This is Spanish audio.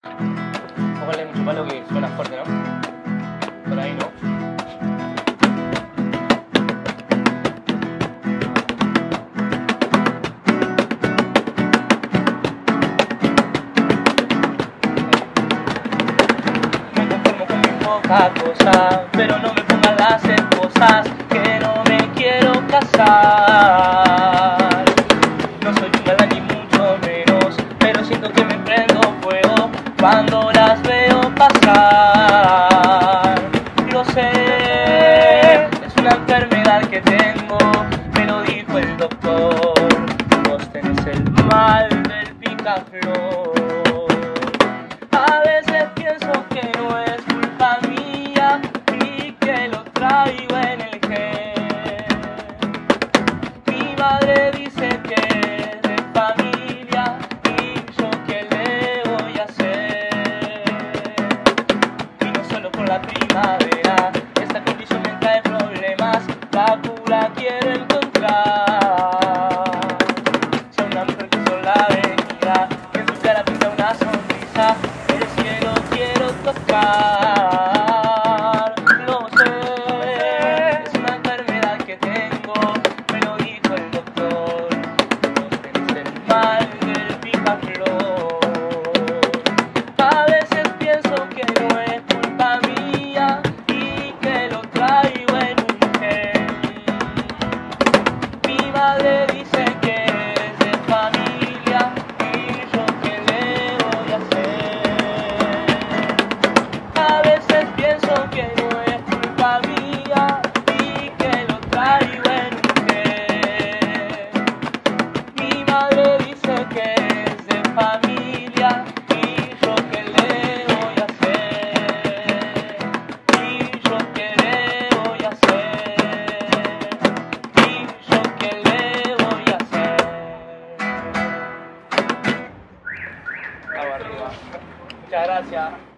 Póngale mucho palo que suena fuerte, ¿no? Por ahí, ¿no? Me conformo con mi poca cosa, pero no me pongan las esposas, que no me quiero casar. No soy un galán ni mucho menos, pero siento que me prendo fuego cuando las veo pasar. Lo sé, es una enfermedad que tengo, me lo dijo el doctor. Vos tenés el mal del picaflor. A veces pienso que no es culpa mía y que lo traigo en el gen. Mi madre dice que es de familia y yo qué le voy a hacer. Y no solo por la primavera, esta condición me trae problemas, la cura quiero encontrar. Soy una mujer que sola venida, que en su cara pinta una sonrisa, el cielo quiero tocar. Lo sé, es una enfermedad que tengo, me lo dijo el doctor. Vos tenés el mal del picaflor. A veces pienso que no es culpa mía y que lo traigo en un gen. Mi madre dice que es de familia y yo qué le voy a hacer. A veces pienso que no es culpa mía y que lo traigo en un gen. Mi madre dice que es de familia y yo qué le voy a hacer. Y yo qué le voy a hacer. Y yo qué le voy a hacer. Vamos arriba. Muchas gracias.